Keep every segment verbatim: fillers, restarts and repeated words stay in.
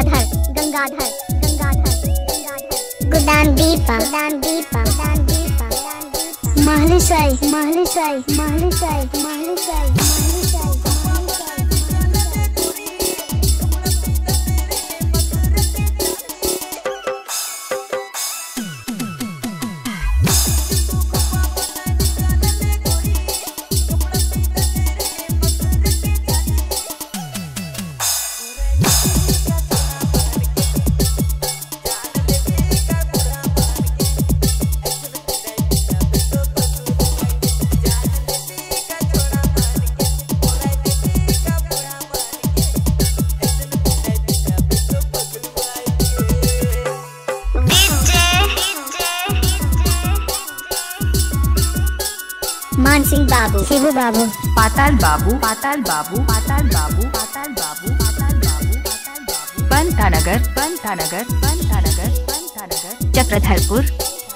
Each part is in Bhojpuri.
गंगाधर गंगाधर गंगाधर गंगाधर गुदान दीपा गुदान दीपा गुदान दीपा महली साई महली साई महली साई महली साई महली साई मानसिंह बाबू शिवू बाबू पाताल बाबू पाताल बाबू पाताल बाबू पाताल बाबू पाताल बाबू पाताल बाबू पंतानगर पंतानगर पंतानगर पंतानगर चक्रधरपुर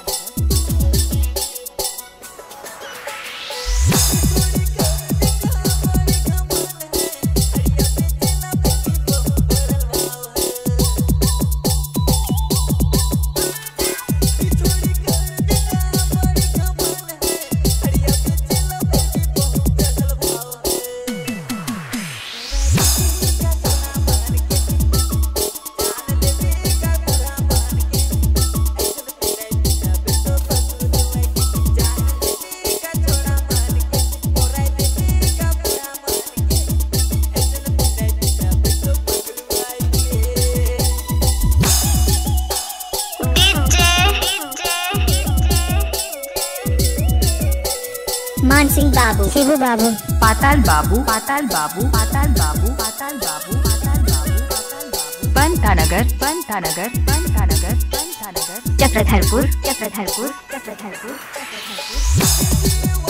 मानसिंह बाबू शिवू बाबू पाताल बाबू पाताल बाबू पाताल बाबू पाताल बाबू पाताल बाबू पाताल बाबू पंतानगर पंतानगर पंतानगर पंतानगर चक्रधरपुर चक्रधरपुर चक्रधरपुर चक्रधरपुर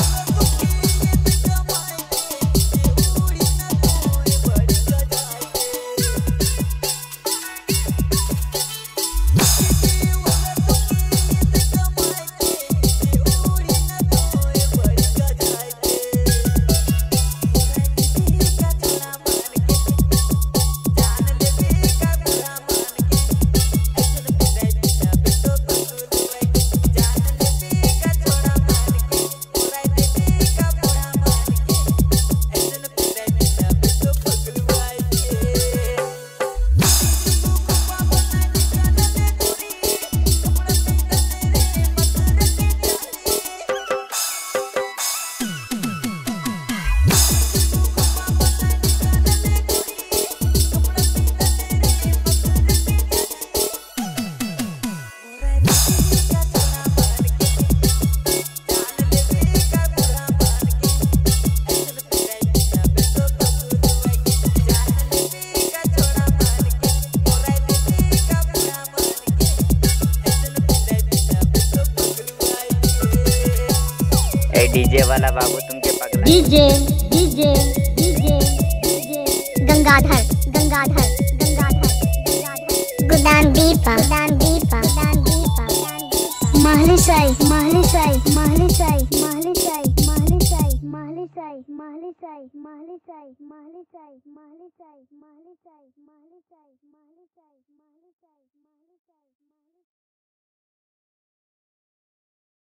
डीजे वाला बाबू तुमके पगला DJ DJ DJ DJ Gangadhar Gangadhar Gangadhar Gangadhar Gudan Deepa Gudan Deepa Gudan Deepa Mahli Sai Mahli Sai Mahli Sai Mahli Sai Mahli Sai Mahli Sai Mahli Sai Mahli Sai Mahli Sai Mahli Sai Mahli Sai Mahli Sai Mahli Sai Mahli Sai Mahli साई